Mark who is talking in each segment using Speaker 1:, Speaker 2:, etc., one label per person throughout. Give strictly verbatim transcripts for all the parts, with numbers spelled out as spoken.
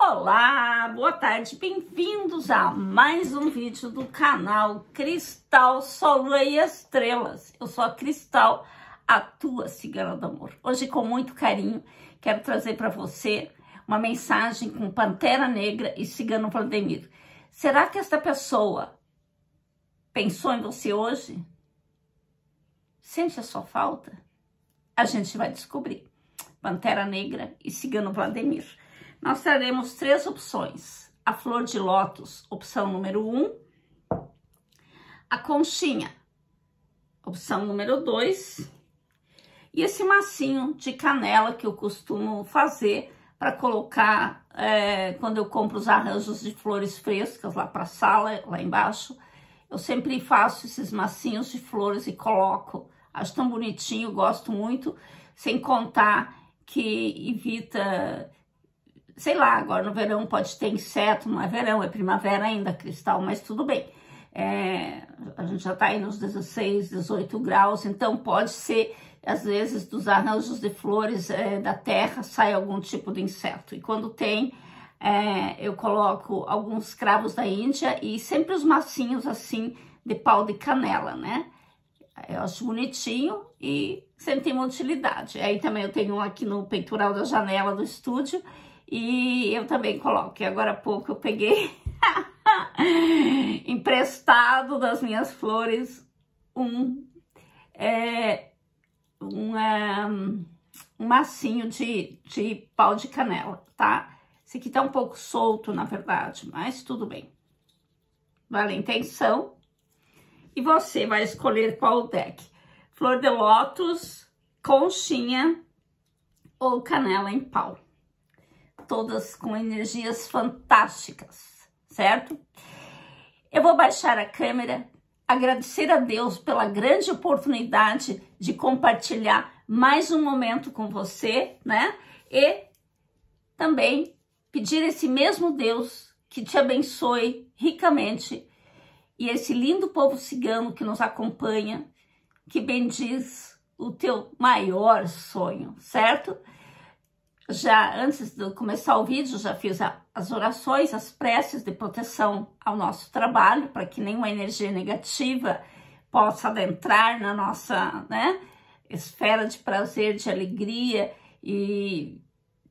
Speaker 1: Olá, boa tarde, bem-vindos a mais um vídeo do canal Cristal, Sol, Lua e Estrelas. Eu sou a Cristal, a tua cigana do amor. Hoje, com muito carinho, quero trazer para você uma mensagem com Pantera Negra e Cigano Vladimir. Será que esta pessoa pensou em você hoje? Sente a sua falta? A gente vai descobrir. Pantera Negra e Cigano Vladimir. Nós teremos três opções. A flor de lótus, opção número um. A conchinha, opção número dois. E esse massinho de canela que eu costumo fazer para colocar é, quando eu compro os arranjos de flores frescas lá para a sala, lá embaixo. Eu sempre faço esses massinhos de flores e coloco. Acho tão bonitinho, gosto muito, sem contar que evita, sei lá, agora no verão pode ter inseto, não é verão, é primavera ainda, Cristal, mas tudo bem. É, a gente já tá aí nos dezesseis, dezoito graus, então pode ser, às vezes, dos arranjos de flores é, da terra, sai algum tipo de inseto. E quando tem, é, eu coloco alguns cravos da Índia e sempre os massinhos assim de pau de canela, né? Eu acho bonitinho e sempre tem uma utilidade. Aí também eu tenho um aqui no peitoral da janela do estúdio e eu também coloco. E agora há pouco eu peguei emprestado das minhas flores um, é, um, é, um massinho de, de pau de canela, tá? Esse aqui tá um pouco solto, na verdade, mas tudo bem. Vale a intenção. E você vai escolher qual deck. Flor de lótus, conchinha ou canela em pau. Todas com energias fantásticas, certo? Eu vou baixar a câmera, agradecer a Deus pela grande oportunidade de compartilhar mais um momento com você, né? E também pedir a esse mesmo Deus que te abençoe ricamente. E esse lindo povo cigano que nos acompanha, que bendiz o teu maior sonho, certo? Já antes de começar o vídeo, já fiz a, as orações, as preces de proteção ao nosso trabalho, para que nenhuma energia negativa possa adentrar na nossa, né, esfera de prazer, de alegria e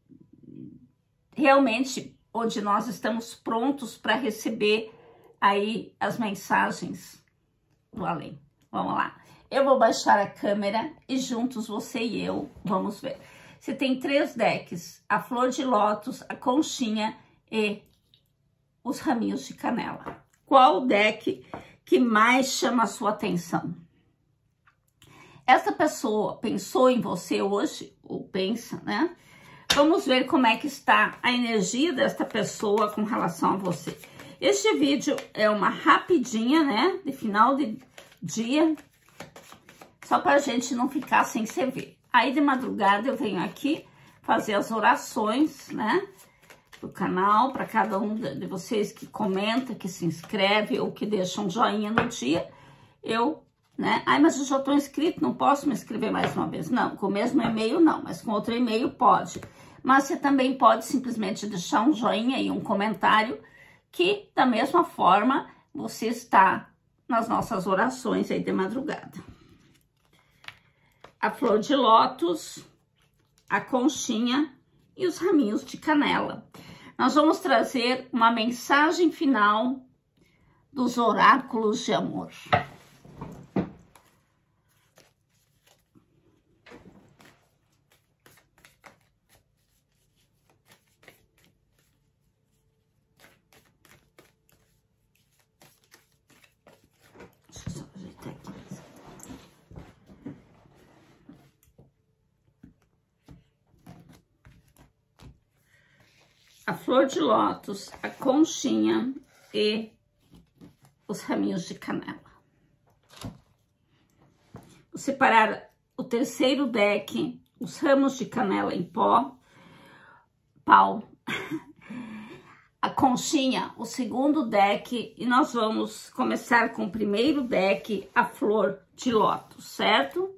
Speaker 1: realmente onde nós estamos prontos para receber aí as mensagens do além. Vamos lá. Eu vou baixar a câmera e juntos você e eu vamos ver. Você tem três decks, a flor de lótus, a conchinha e os raminhos de canela. Qual deck que mais chama a sua atenção? Essa pessoa pensou em você hoje? Ou pensa, né? Vamos ver como é que está a energia desta pessoa com relação a você. Este vídeo é uma rapidinha, né, de final de dia, só pra gente não ficar sem se ver. Aí de madrugada eu venho aqui fazer as orações, né, do canal, para cada um de vocês que comenta, que se inscreve ou que deixa um joinha no dia. Eu, né, ai, mas eu já tô inscrito, não posso me inscrever mais uma vez. Não, com o mesmo e-mail não, mas com outro e-mail pode. Mas você também pode simplesmente deixar um joinha e um comentário, que da mesma forma você está nas nossas orações aí de madrugada. A flor de lótus, a conchinha e os raminhos de canela. Nós vamos trazer uma mensagem final dos oráculos de amor. A flor de lótus, a conchinha e os raminhos de canela. Vou separar o terceiro deck, os ramos de canela em pó, pau, a conchinha, o segundo deck, e nós vamos começar com o primeiro deck, a flor de lótus, certo?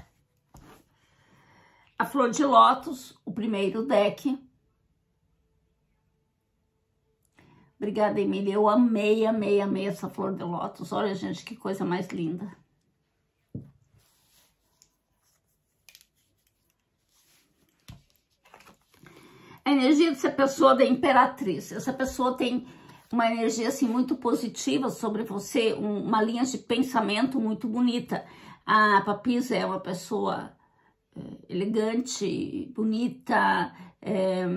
Speaker 1: A flor de lótus, o primeiro deck. Obrigada, Emília. Eu amei, amei, amei essa flor de lótus. Olha, gente, que coisa mais linda. A energia dessa pessoa da Imperatriz. Essa pessoa tem uma energia, assim, muito positiva sobre você, um, uma linha de pensamento muito bonita. A Papisa é uma pessoa é, elegante, bonita, é,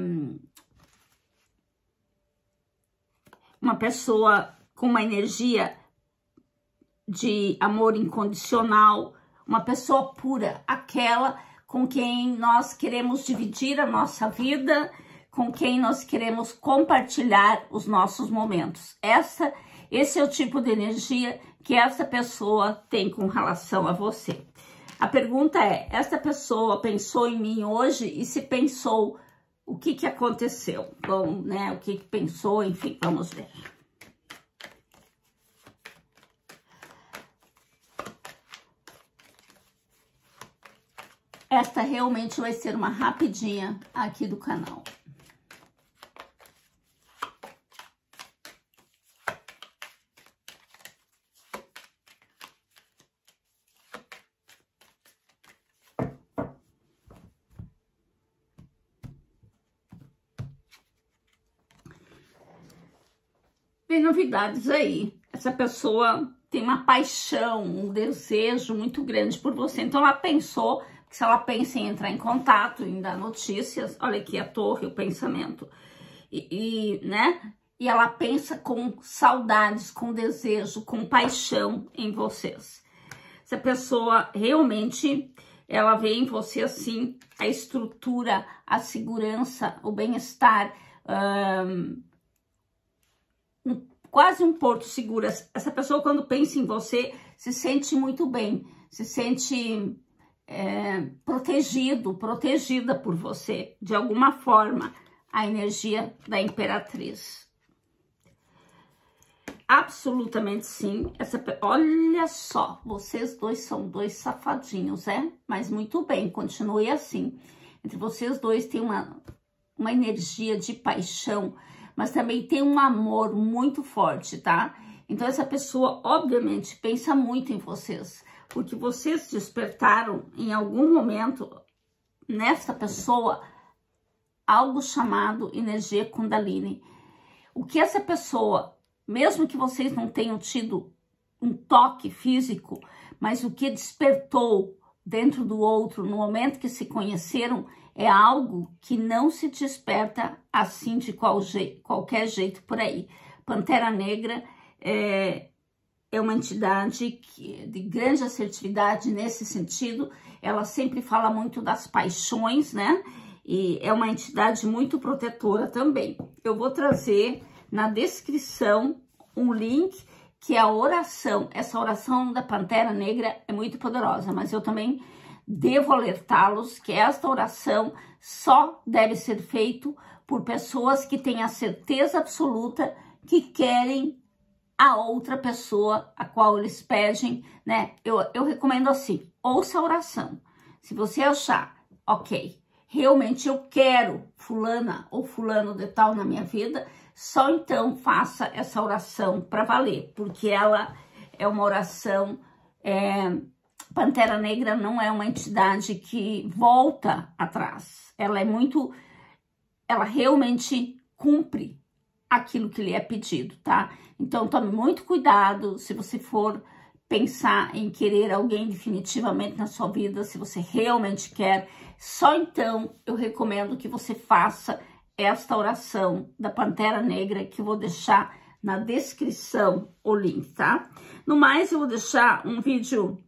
Speaker 1: uma pessoa com uma energia de amor incondicional, uma pessoa pura, aquela com quem nós queremos dividir a nossa vida, com quem nós queremos compartilhar os nossos momentos. Essa, esse é o tipo de energia que essa pessoa tem com relação a você. A pergunta é, essa pessoa pensou em mim hoje? E se pensou, o que que aconteceu? Bom, né, o que que pensou, enfim, vamos ver. Esta realmente vai ser uma rapidinha aqui do canal. Tem novidades aí. Essa pessoa tem uma paixão, um desejo muito grande por você. Então ela pensou, que se ela pensa em entrar em contato, em dar notícias, olha aqui a torre, o pensamento. E, e, né? E ela pensa com saudades, com desejo, com paixão em vocês. Essa pessoa realmente, ela vê em você assim, a estrutura, a segurança, o bem-estar, um, um, quase um porto seguro. Essa pessoa, quando pensa em você, se sente muito bem, se sente é, protegido, protegida por você, de alguma forma, a energia da Imperatriz. Absolutamente sim. Essa, olha só, vocês dois são dois safadinhos, é? Mas muito bem, continue assim. Entre vocês dois tem uma, uma energia de paixão, mas também tem um amor muito forte, tá? Então essa pessoa, obviamente, pensa muito em vocês, porque vocês despertaram em algum momento nessa pessoa algo chamado energia Kundalini. O que essa pessoa, mesmo que vocês não tenham tido um toque físico, mas o que despertou dentro do outro no momento que se conheceram é algo que não se desperta assim de qual je- qualquer jeito por aí. Pantera Negra é, é uma entidade que, de grande assertividade nesse sentido. Ela sempre fala muito das paixões, né? E é uma entidade muito protetora também. Eu vou trazer na descrição um link que é a oração. Essa oração da Pantera Negra é muito poderosa, mas eu também devo alertá-los que esta oração só deve ser feita por pessoas que têm a certeza absoluta que querem a outra pessoa a qual eles pedem, né? Eu, eu recomendo assim, ouça a oração. Se você achar, ok, realmente eu quero fulana ou fulano de tal na minha vida, só então faça essa oração para valer, porque ela é uma oração, é, Pantera Negra não é uma entidade que volta atrás, ela é muito, ela realmente cumpre aquilo que lhe é pedido, tá? Então tome muito cuidado se você for pensar em querer alguém definitivamente na sua vida, se você realmente quer, só então eu recomendo que você faça esta oração da Pantera Negra, que eu vou deixar na descrição o link, tá? No mais, eu vou deixar um vídeo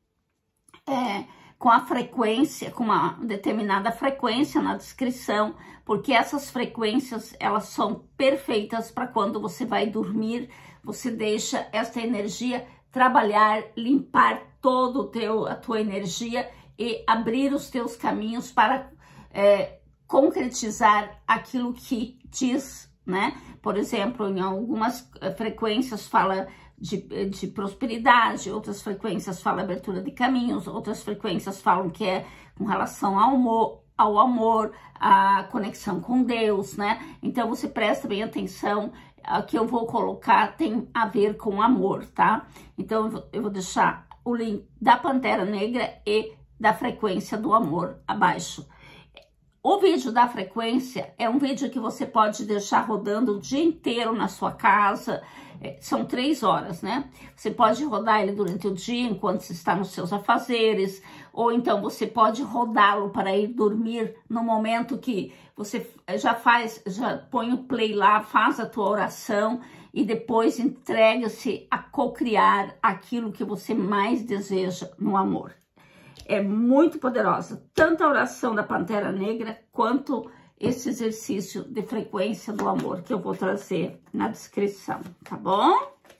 Speaker 1: é, com a frequência, com uma determinada frequência na descrição, porque essas frequências, elas são perfeitas para quando você vai dormir, você deixa essa energia trabalhar, limpar todo o teu, a tua energia e abrir os teus caminhos para é, concretizar aquilo que diz, né? Por exemplo, em algumas frequências fala de, de prosperidade, outras frequências falam abertura de caminhos, outras frequências falam que é com relação ao amor, ao amor, a conexão com Deus, né? Então você presta bem atenção que eu vou colocar tem a ver com amor, tá? Então, eu vou deixar o link da Pantera Negra e da frequência do amor abaixo. O vídeo da frequência é um vídeo que você pode deixar rodando o dia inteiro na sua casa. São três horas, né? Você pode rodar ele durante o dia, enquanto você está nos seus afazeres, ou então você pode rodá-lo para ir dormir no momento que você já faz, já põe o play lá, faz a tua oração e depois entrega-se a co-criar aquilo que você mais deseja no amor. É muito poderosa, tanto a oração da Pantera Negra, quanto esse exercício de frequência do amor, que eu vou trazer na descrição, tá bom?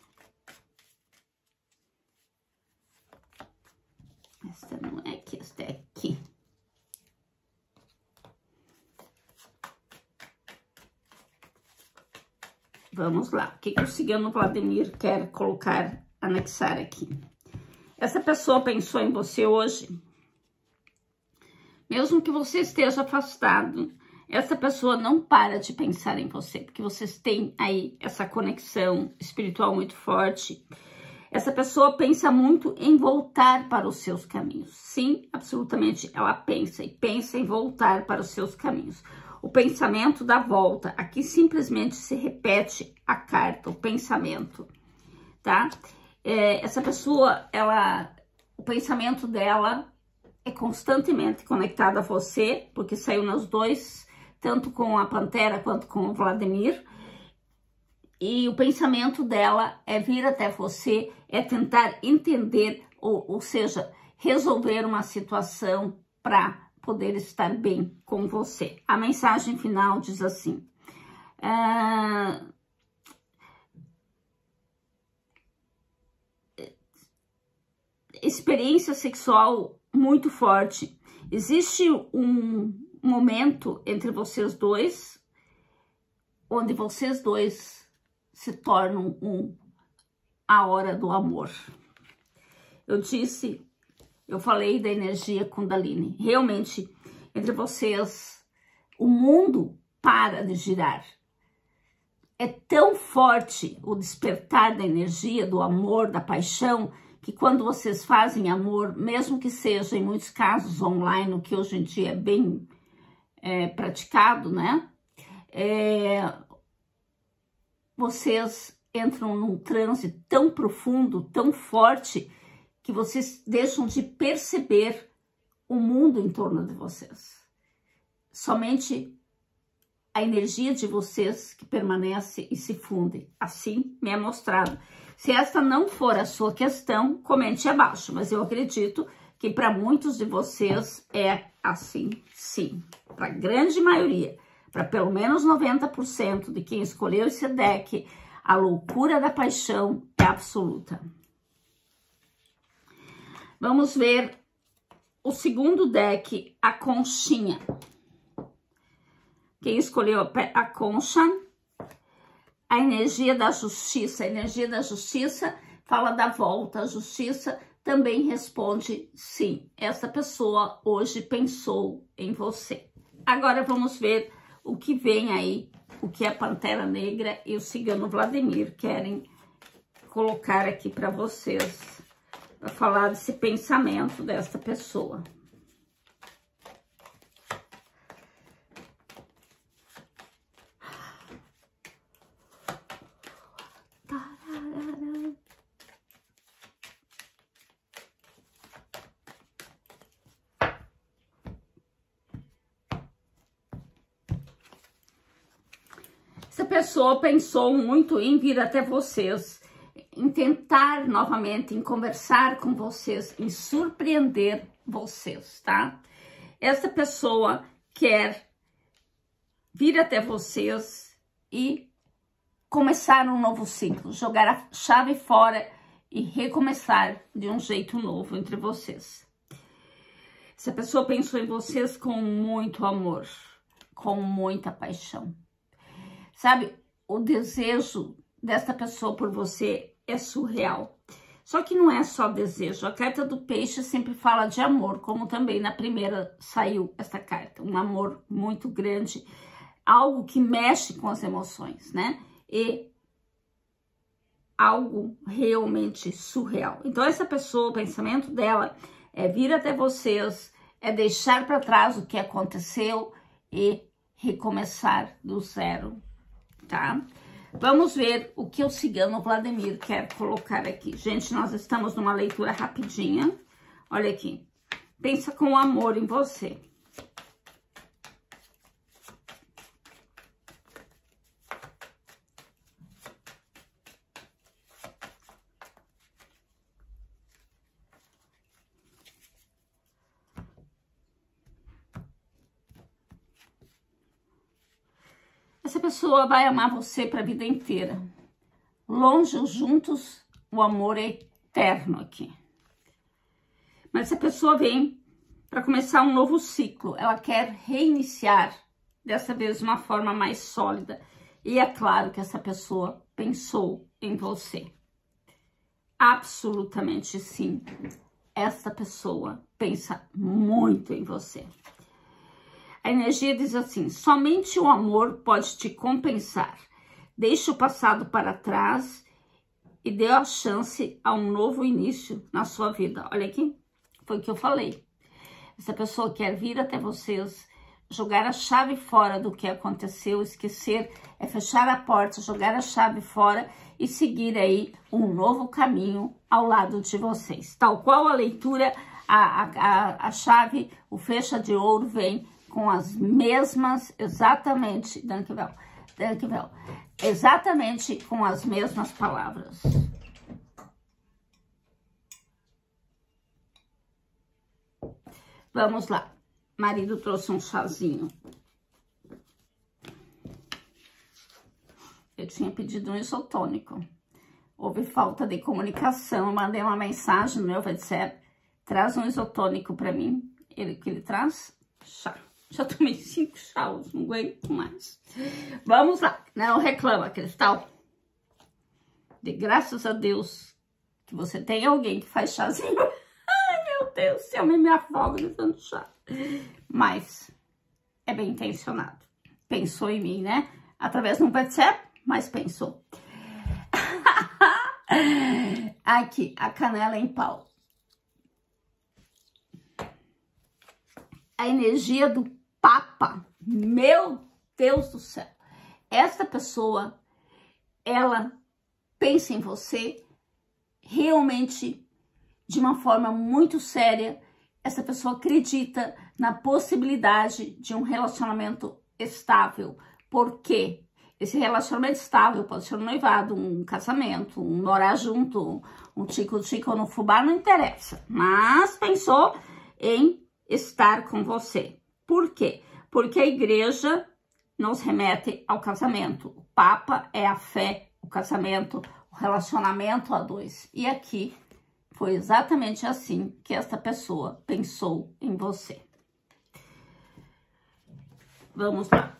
Speaker 1: Esta não é aqui, esta é aqui. Vamos lá, o que, que o cigano Vladimir quer colocar, anexar aqui? Essa pessoa pensou em você hoje, mesmo que você esteja afastado, essa pessoa não para de pensar em você, porque vocês têm aí essa conexão espiritual muito forte. Essa pessoa pensa muito em voltar para os seus caminhos. Sim, absolutamente, ela pensa e pensa em voltar para os seus caminhos. O pensamento da volta, aqui simplesmente se repete a carta, o pensamento, tá? É, essa pessoa, ela, o pensamento dela é constantemente conectado a você, porque saiu nos dois, tanto com a Pantera quanto com o Vladimir. E o pensamento dela é vir até você, é tentar entender, ou, ou seja, resolver uma situação para poder estar bem com você. A mensagem final diz assim: ah, experiência sexual muito forte. Existe um momento entre vocês dois, onde vocês dois se tornam um, a hora do amor. Eu disse, eu falei da energia Kundalini. Realmente, entre vocês, o mundo para de girar. É tão forte o despertar da energia, do amor, da paixão, que quando vocês fazem amor, mesmo que seja em muitos casos online, o que hoje em dia é bem é, praticado, né? É, vocês entram num transe tão profundo, tão forte, que vocês deixam de perceber o mundo em torno de vocês. Somente a energia de vocês que permanece e se funde. Assim me é mostrado. Se esta não for a sua questão, comente abaixo, mas eu acredito que para muitos de vocês é assim, sim. Para a grande maioria, para pelo menos noventa por cento de quem escolheu esse deck, a loucura da paixão é absoluta. Vamos ver o segundo deck, a conchinha. Quem escolheu a concha, a energia da justiça. A energia da justiça fala da volta. A justiça também responde sim. Essa pessoa hoje pensou em você. Agora vamos ver o que vem aí, o que a Pantera Negra e o cigano Vladimir querem colocar aqui para vocês, para falar desse pensamento dessa pessoa. Essa pessoa pensou muito em vir até vocês, em tentar novamente, em conversar com vocês, em surpreender vocês, tá? Essa pessoa quer vir até vocês e começar um novo ciclo, jogar a chave fora e recomeçar de um jeito novo entre vocês. Essa pessoa pensou em vocês com muito amor, com muita paixão. Sabe, o desejo desta pessoa por você é surreal. Só que não é só desejo. A carta do peixe sempre fala de amor, como também na primeira saiu essa carta. Um amor muito grande, algo que mexe com as emoções, né? E algo realmente surreal. Então, essa pessoa, o pensamento dela é vir até vocês, é deixar para trás o que aconteceu e recomeçar do zero, tá? Vamos ver o que o cigano Vladimir quer colocar aqui. Gente, nós estamos numa leitura rapidinha. Olha aqui. Pensa com amor em você. Essa pessoa vai amar você para a vida inteira. Longe ou juntos, o amor é eterno aqui. Mas essa pessoa vem para começar um novo ciclo. Ela quer reiniciar, dessa vez de uma forma mais sólida. E é claro que essa pessoa pensou em você. Absolutamente sim. Essa pessoa pensa muito em você. A energia diz assim: somente o amor pode te compensar. Deixe o passado para trás e dê a chance a um novo início na sua vida. Olha aqui, foi o que eu falei. Essa pessoa quer vir até vocês, jogar a chave fora do que aconteceu, esquecer, é fechar a porta, jogar a chave fora e seguir aí um novo caminho ao lado de vocês. Tal qual a leitura, a, a, a chave, o fecha de ouro vem com as mesmas, exatamente, Dankvel, Dankvel, exatamente com as mesmas palavras. Vamos lá. Marido trouxe um chazinho. Eu tinha pedido um isotônico. Houve falta de comunicação. Eu mandei uma mensagem no meu WhatsApp. Traz um isotônico para mim. Ele que ele traz? Chá. Já tomei cinco chás, não aguento mais. Vamos lá. Não reclama, Cristal. De graças a Deus que você tem alguém que faz chazinho. Ai, meu Deus, se eu me afogo de tanto chá. Mas é bem intencionado. Pensou em mim, né? Através de um WhatsApp, mas pensou. Aqui, a canela em pau. A energia do Papa, meu Deus do céu. Essa pessoa, ela pensa em você realmente de uma forma muito séria. Essa pessoa acredita na possibilidade de um relacionamento estável. Por quê? Esse relacionamento estável pode ser um noivado, um casamento, um morar junto, um tico-tico no fubá, não interessa. Mas pensou em estar com você. Por quê? Porque a igreja nos remete ao casamento. O Papa é a fé, o casamento, o relacionamento a dois. E aqui foi exatamente assim que esta pessoa pensou em você. Vamos lá.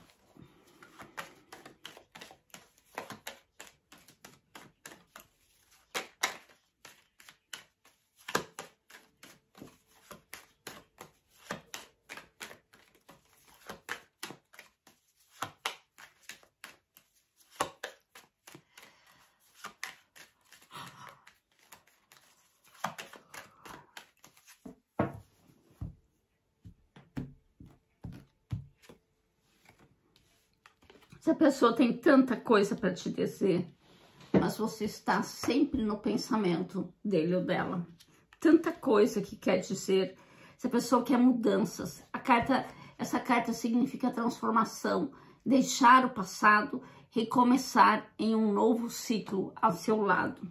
Speaker 1: Essa pessoa tem tanta coisa para te dizer, mas você está sempre no pensamento dele ou dela. Tanta coisa que quer dizer. Essa pessoa quer mudanças. A carta, essa carta significa transformação, deixar o passado, recomeçar em um novo ciclo ao seu lado.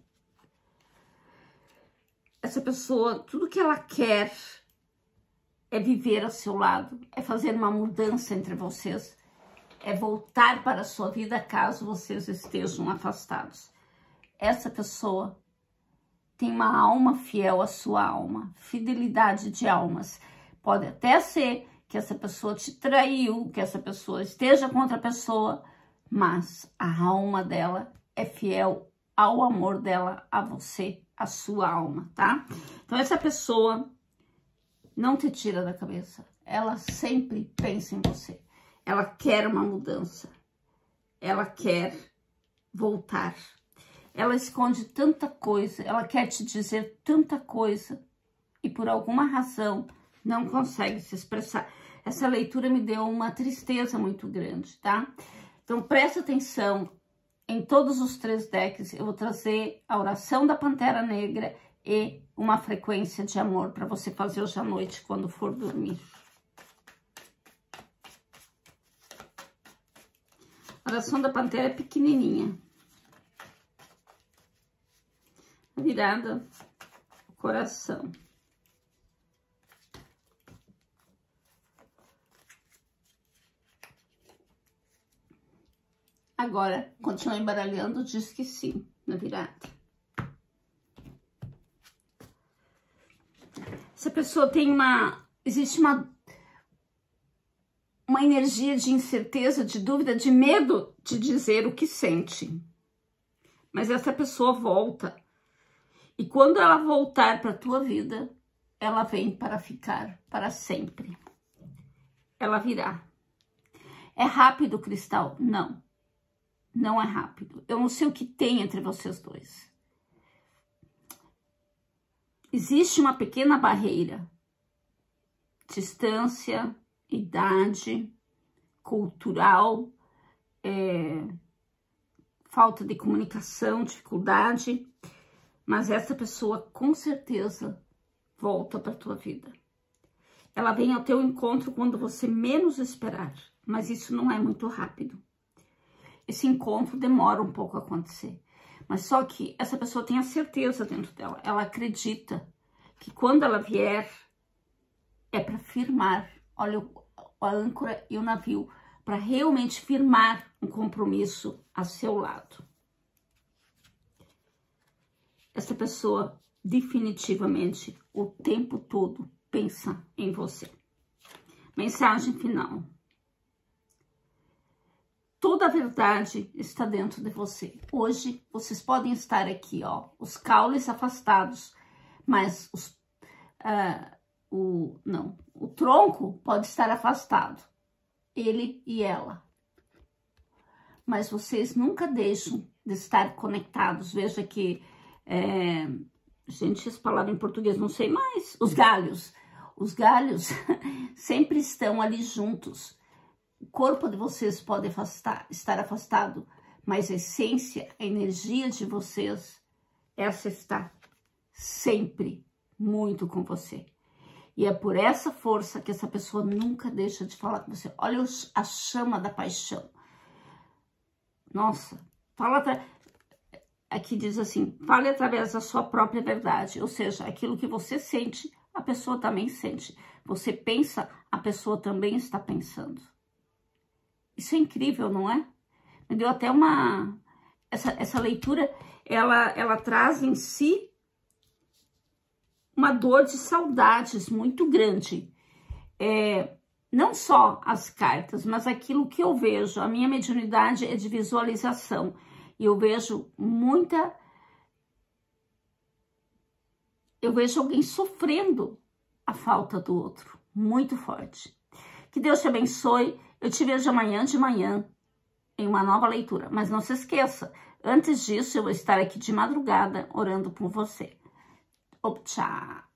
Speaker 1: Essa pessoa, tudo que ela quer é viver ao seu lado, é fazer uma mudança entre vocês. É voltar para a sua vida caso vocês estejam afastados. Essa pessoa tem uma alma fiel à sua alma. Fidelidade de almas. Pode até ser que essa pessoa te traiu, que essa pessoa esteja com outra pessoa, mas a alma dela é fiel ao amor dela, a você, a sua alma, tá? Então essa pessoa não te tira da cabeça. Ela sempre pensa em você. Ela quer uma mudança. Ela quer voltar. ela esconde tanta coisa, ela quer te dizer tanta coisa e por alguma razão não consegue se expressar. Essa leitura me deu uma tristeza muito grande, tá? Então, presta atenção, em todos os três decks eu vou trazer a oração da Pantera Negra e uma frequência de amor para você fazer hoje à noite quando for dormir. A oração da Pantera é pequenininha. Virada, coração. Agora, continua embaralhando, diz que sim, na virada. Essa pessoa tem uma... Existe uma... Uma energia de incerteza, de dúvida, de medo de dizer o que sente. Mas essa pessoa volta. E quando ela voltar para a tua vida, ela vem para ficar para sempre. Ela virá. É rápido, Cristal? Não. Não é rápido. Eu não sei o que tem entre vocês dois. Existe uma pequena barreira. Distância, idade, cultural, é, falta de comunicação, dificuldade. Mas essa pessoa, com certeza, volta para a tua vida. Ela vem ao teu encontro quando você menos esperar. Mas isso não é muito rápido. Esse encontro demora um pouco a acontecer. Mas só que essa pessoa tem a certeza dentro dela. Ela acredita que quando ela vier, é para firmar, olha, a âncora e o navio, para realmente firmar um compromisso a seu lado. Essa pessoa definitivamente o tempo todo pensa em você. Mensagem final. Toda a verdade está dentro de você. Hoje, vocês podem estar aqui, ó, os caules afastados, mas os, uh, o, não, o tronco pode estar afastado, ele e ela. Mas vocês nunca deixam de estar conectados. Veja que, é, gente, essa palavra em português não sei mais, os galhos. Os galhos sempre estão ali juntos. O corpo de vocês pode afastar, estar afastado, mas a essência, a energia de vocês, essa está sempre muito com você. E é por essa força que essa pessoa nunca deixa de falar com você. Olha a chama da paixão. Nossa, fala... Aqui diz assim, fale através da sua própria verdade. Ou seja, aquilo que você sente, a pessoa também sente. Você pensa, a pessoa também está pensando. Isso é incrível, não é? Me deu até uma... Essa, essa leitura, ela, ela traz em si uma dor de saudades muito grande. É, não só as cartas, mas aquilo que eu vejo. A minha mediunidade é de visualização. E eu vejo muita... Eu vejo alguém sofrendo a falta do outro. Muito forte. Que Deus te abençoe. Eu te vejo amanhã de manhã em uma nova leitura. Mas não se esqueça, antes disso eu vou estar aqui de madrugada orando por você. Tchau!